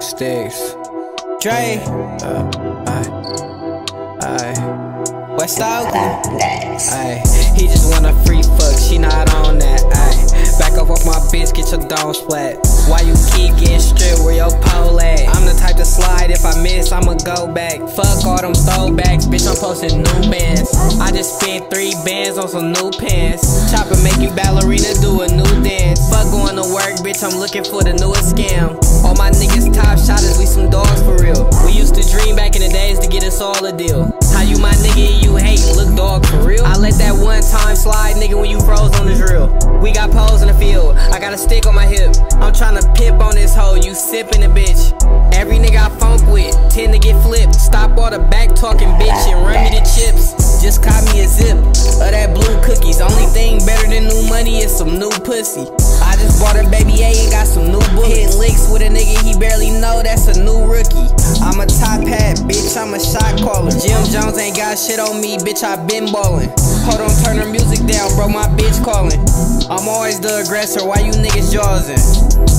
Sticks. Dre. West Oakland. He just want a free fuck, she not on that. Back up off my bitch, get your dome splat. Why you keep getting stripped, where your pole at? I'm the type to slide, if I miss, I'ma go back. Fuck all them throwbacks, bitch, I'm posting new bands. I just spent 3 bands on some new pants. Chopper make you ballerina, do a new dance. Fuck going to work, bitch, I'm looking for the newest scam. All my niggas top shotters, we some dogs for real. We used to dream back in the days to get us all a deal. How you my nigga and you hatin', look dog for real. I let that one time slide, nigga, when you froze on the drill. We got poles in the field, I got a stick on my hip. I'm tryna pimp on this hoe, you sippin' the bitch. Every nigga I funk with, tend to get flipped. Stop all the back talking bitch and run me the chips. Just caught me a zip of that blue cookies. Only thing better than new money is some new pussy. I just bought a baby A and got some new bullets. Hitting licks with a nigga he barely know, that's a new rookie. I'm a top hat, bitch, I'm a shot caller. Jim Jones ain't got shit on me, bitch, I been ballin'. Hold on, turn her music down, bro, my bitch callin'. I'm always the aggressor, why you niggas jawsin'?